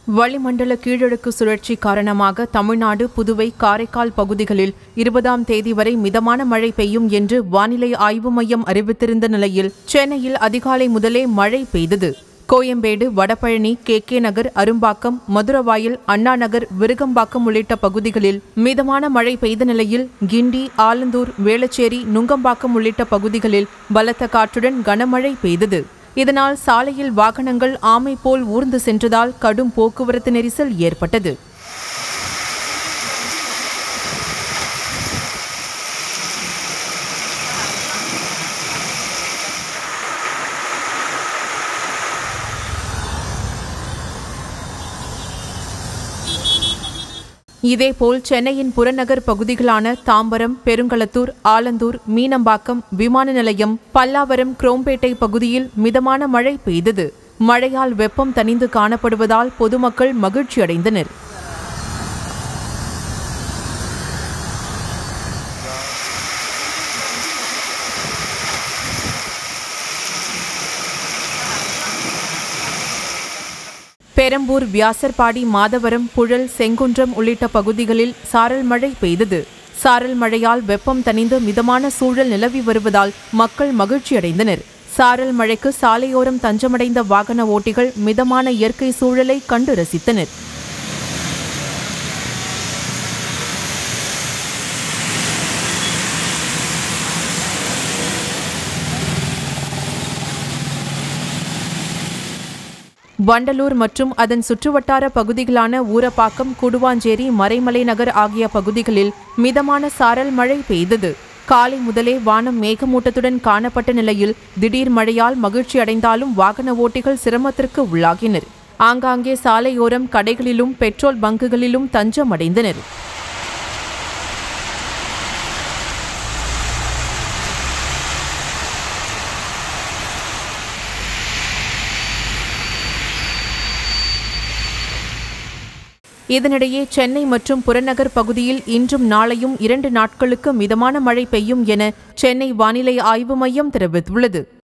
வளிமண்டல கீழடுக்கு சுழற்சி காரணமாக தமிழ்நாடு, புதுவை, காரைக்கால் பகுதிகளில் 20ஆம் தேதி வரை மிதமான மழை பெய்யும் என்று வானிலை ஆய்வு மையம் அறிவித்திருந்த நிலையில் சென்னையில் அதிகாலை முதலே மழை பெய்தது. கோயம்பேடு, வடபழனி, கே நகர், அரும்பாக்கம், மதுரவாயல், அண்ணா நகர், விருகம்பாக்கம் உள்ளிட்ட பகுதிகளில் மிதமான மழை பெய்த நிலையில் கிண்டி, ஆலந்தூர், வேளச்சேரி, நுங்கம்பாக்கம் உள்ளிட்ட பகுதிகளில் பலத்த காற்றுடன் கனமழை பெய்தது. இதனால் சாலையில் வாகனங்கள் ஆமை போல் ஊர்ந்து சென்றதால் கடும் போக்குவரத்து நெரிசல் ஏற்பட்டது. இதேபோல் சென்னையின் புறநகர் பகுதிகளான தாம்பரம், பெருங்களத்தூர், ஆலந்தூர், மீனம்பாக்கம், விமான நிலையம், பல்லாவரம், குரோம்பேட்டை பகுதியில் மிதமான மழை பெய்தது. மழையால் வெப்பம் தணிந்து காணப்படுவதால் பொதுமக்கள் மகிழ்ச்சியடைந்தனர். பெரம்பூர், வியாசர்பாடி, மாதவரம், புழல், செங்குன்றம் உள்ளிட்ட பகுதிகளில் சாரல் மழை பெய்தது. சாரல் மழையால் வெப்பம் தணிந்து மிதமான சூழல் நிலவி வருவதால் மக்கள் மகிழ்ச்சியடைந்தனர். சாரல் மழைக்கு சாலையோரம் தஞ்சமடைந்த வாகன ஓட்டிகள் மிதமான இயற்கை சூழலை கண்டு ரசித்தனர். வண்டலூர் மற்றும் அதன் சுற்றுவட்டார பகுதிகளான ஊரப்பாக்கம், கூடுவாஞ்சேரி, மறைமலை நகர் ஆகிய பகுதிகளில் மிதமான சாரல் மழை பெய்தது. காலை முதலே வானம் மேகமூட்டத்துடன் காணப்பட்ட நிலையில் திடீர் மழையால் மகிழ்ச்சி அடைந்தாலும் வாகன ஓட்டிகள் சிரமத்திற்கு உள்ளாகினர். ஆங்காங்கே சாலையோரம் கடைகளிலும் பெட்ரோல் பங்குகளிலும் தஞ்சமடைந்தனர். இதனிடையே சென்னை மற்றும் புறநகர் பகுதியில் இன்றும் நாளையும் 2 நாட்களுக்கு மிதமான மழை பெய்யும் என சென்னை வானிலை ஆய்வு மையம் தெரிவித்துள்ளது.